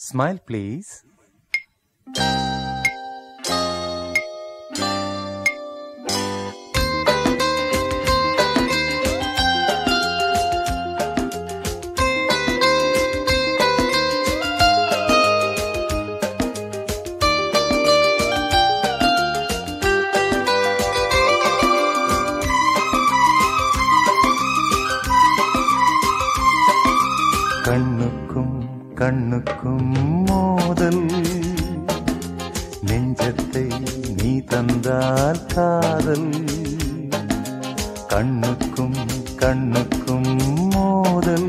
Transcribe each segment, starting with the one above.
Smile, please. கண்ணுக்கும் கண்ணுக்கும் மோதல், நெஞ்சத்தை நீ தந்தால் காதல். கண்ணுக்கும் கண்ணுக்கும் மோதல்,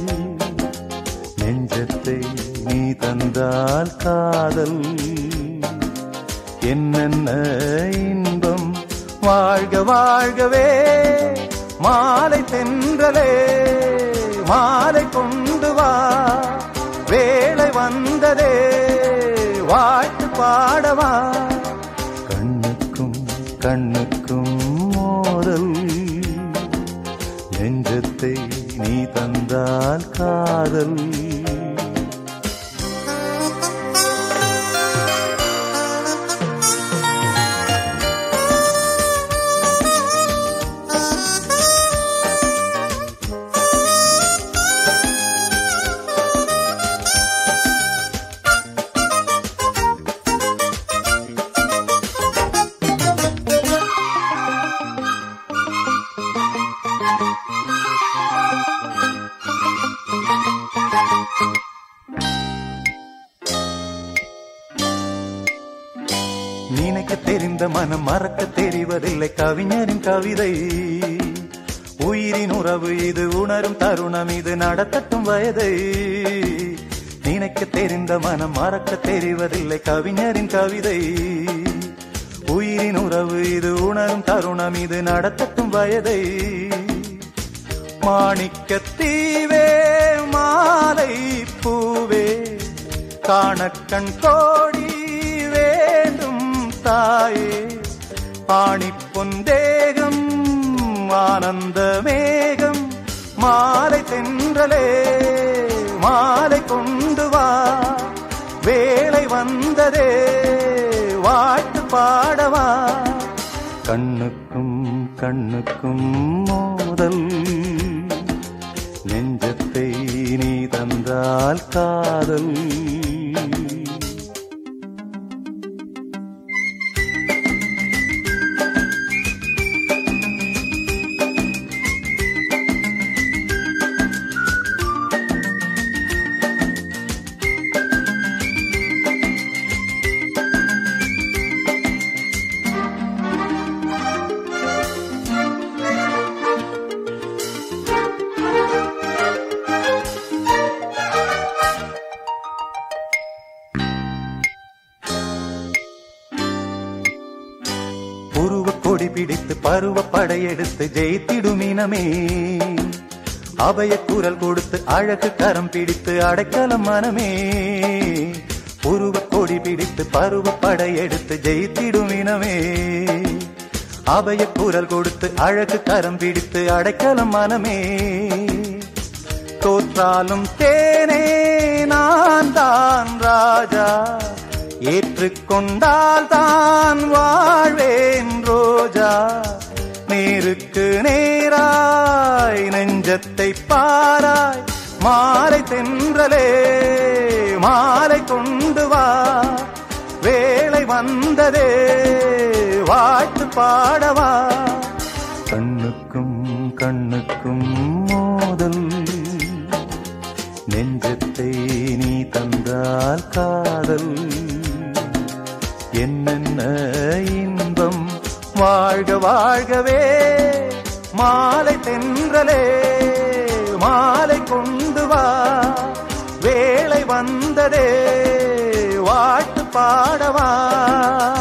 நெஞ்சத்தை நீ தந்தால் காதல். என்னென்ன இன்பம் வாழ்க வாழ்கவே, மாலை தென்றலே மாலை கொண்டு வா, வேளை வந்ததே வாழ்த்து பாடவா. கண்ணுக்கும் கண்ணுக்கும் மோதல், நெஞ்சத்தை நீ தந்தால் காதல். நினைக்க தெரிந்த மனம் மறக்க தெரிவதில்லை கவிஞரின் கவிதை. உயிரின் உறவு இது, உணரும் தருணம் இது, நடத்தட்டும் வயதை. நினைக்க தெரிந்த மனம் மறக்க தெரிவதில்லை கவிஞரின் கவிதை. உயிரின் உறவு இது, உணரும் தருணம் இது, நடத்தட்டும் வயதை. மாணிக்கத்தீவே மாலை பூவே, காணக்கண் கோடி வேண்டும் தாயே. ஆணிப்பொந்தேகம் ஆனந்த மேகம், மாலை தென்றலே மாலை கொண்டு வா, வேளை வந்ததே வாழ்த்து பாடவா. கண்ணுக்கும் கண்ணுக்கும் மோதல், நெஞ்சத்தை நீ தந்தால் காதல். உருவ கொடி பிடித்து பருவ படையெடுத்து ஜெயித்திடும் இனமே, அபய குரல் கொடுத்து அழகு கரம் பிடித்து அடைக்கலம் மனமே. உருவ கொடி பிடித்து பருவ படையெடுத்து ஜெயித்திடும் இனமே, அபய குரல் கொடுத்து அழகு கரம் பிடித்து அடைக்கலம் மனமே. தோற்றாலும் தேனே நான் தான் ராஜா, ஏற்றுக்கொண்டால் தான் வாழ்வேன் ரோஜா. நேருக்கு நேராய் நெஞ்சத்தை பாராய், மாலை தென்றலே மாலை கொண்டு வா, வேளை வந்ததே வாழ்த்து பாடவா. கண்ணுக்கும் கண்ணுக்கும் மோதல், நெஞ்சத்தை நீ தந்தால் காதல். என்னென்ன இன்பம் வாழ்க வாழ்கவே, மாலை தென்றலே மாலை கொண்டு வா, வேளை வந்ததே வாழ்த்து பாடவா.